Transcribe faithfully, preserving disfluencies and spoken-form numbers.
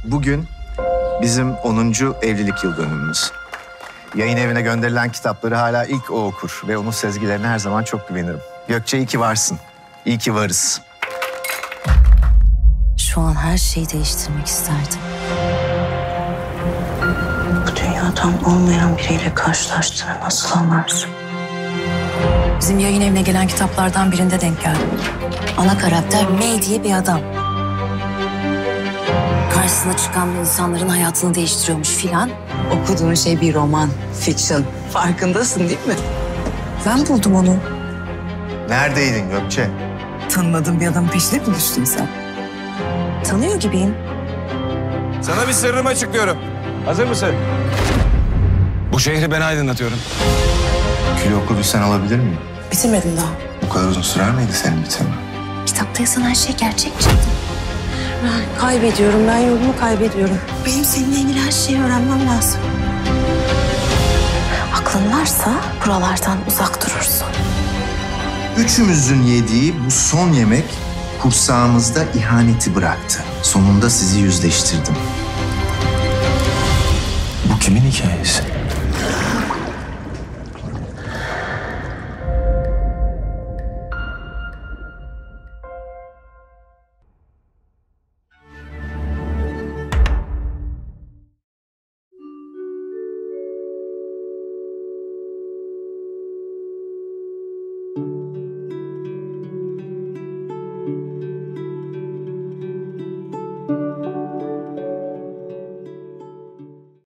Bugün bizim onuncu evlilik yıl dönümümüz. Yayın evine gönderilen kitapları hala ilk o okur ve onun sezgilerine her zaman çok güvenirim. Gökçe, iyi ki varsın. İyi ki varız. Şu an her şeyi değiştirmek isterdim. Bu dünyadan olmayan biriyle karşılaştığını nasıl anlarsın? Bizim yayın evine gelen kitaplardan birinde denk geldim. Ana karakter May diye bir adam. Karşısına çıkan insanların hayatını değiştiriyormuş filan. Okuduğun şey bir roman, fiction. Farkındasın değil mi? Ben buldum onu. Neredeydin Gökçe? Tanımadığın bir adamın peşine mi düştün sen? Tanıyor gibiyim. Sana bir sırrımı açıklıyorum. Hazır mısın? Bu şehri ben aydınlatıyorum. Külü okubilsen alabilir miyim? Bitirmedim daha. Bu kadar uzun sürer miydi senin bitirmen? Kitapta yazan her şey gerçek çıktı. Ben kaybediyorum, ben yolumu kaybediyorum. Benim seninle ilgili her şeyi öğrenmem lazım. Aklın varsa buralardan uzak durursun. Üçümüzün yediği bu son yemek kursağımızda ihaneti bıraktı. Sonunda sizi yüzleştirdim. Bu kimin hikayesi?